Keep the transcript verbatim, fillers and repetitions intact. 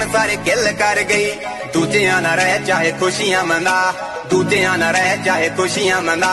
मन सारे किल कर गई। दूजियां ना रह चाहे खुशियां मना, दूजियां ना रह चाहे खुशियां मना।